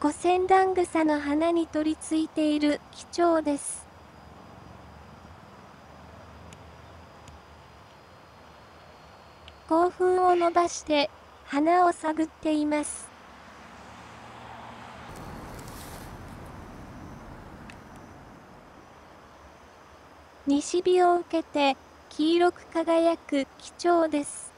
コセンダングサの花に取り付いている貴重です。興奮を伸ばして花を探っています。西日を受けて黄色く輝く貴重です。